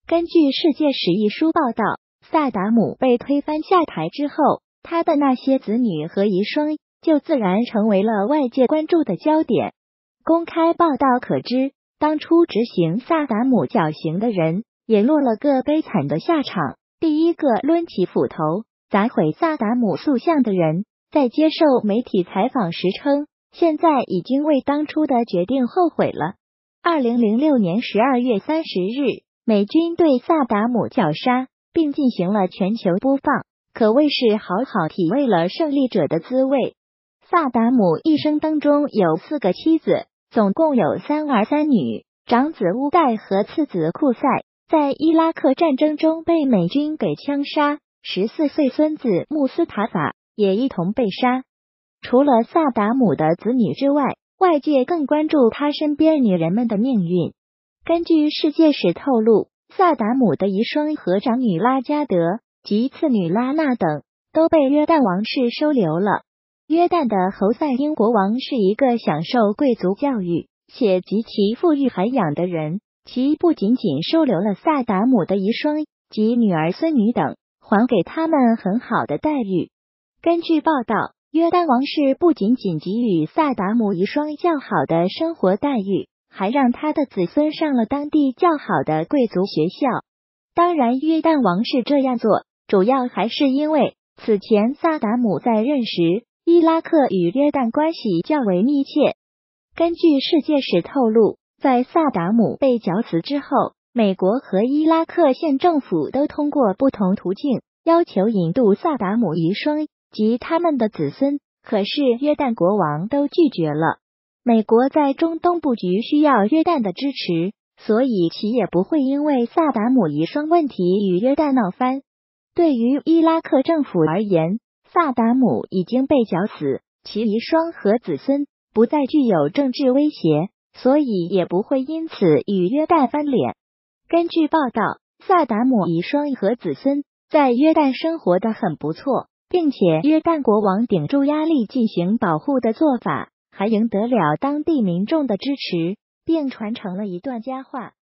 根据《世界史》一书报道，萨达姆被推翻下台之后，他的那些子女和遗孀就自然成为了外界关注的焦点。公开报道可知，当初执行萨达姆绞刑的人也落了个悲惨的下场。第一个抡起斧头砸毁萨达姆塑像的人，在接受媒体采访时称，现在已经为当初的决定后悔了。2006年12月30日，美军对萨达姆绞杀，并进行了全球播放，可谓是好好体味了胜利者的滋味。萨达姆一生当中有4个妻子，总共有3儿3女，长子乌代和次子库塞在伊拉克战争中被美军给枪杀，14岁孙子穆斯塔法也一同被杀。除了萨达姆的子女之外，外界更关注他身边女人们的命运。根据世界史透露，萨达姆的遗孀和长女拉加德及次女拉娜等都被约旦王室收留了。约旦的侯赛因国王是一个享受贵族教育且极其富裕涵养的人，其不仅仅收留了萨达姆的遗孀及女儿孙女等，还给他们很好的待遇。根据报道，约旦王室不仅仅给予萨达姆遗孀较好的生活待遇，还让他的子孙上了当地较好的贵族学校。当然，约旦王室这样做，主要还是因为此前萨达姆在任时，伊拉克与约旦关系较为密切。根据世界史透露，在萨达姆被绞死之后，美国和伊拉克县政府都通过不同途径要求引渡萨达姆遗孀及他们的子孙，可是约旦国王都拒绝了。美国在中东布局需要约旦的支持，所以其也不会因为萨达姆遗孀问题与约旦闹翻。对于伊拉克政府而言，萨达姆已经被绞死，其遗孀和子孙不再具有政治威胁，所以也不会因此与约旦翻脸。根据报道，萨达姆遗孀和子孙在约旦生活得很不错，并且约旦国王顶住压力进行保护的做法，还赢得了当地民众的支持，并传承了一段佳话。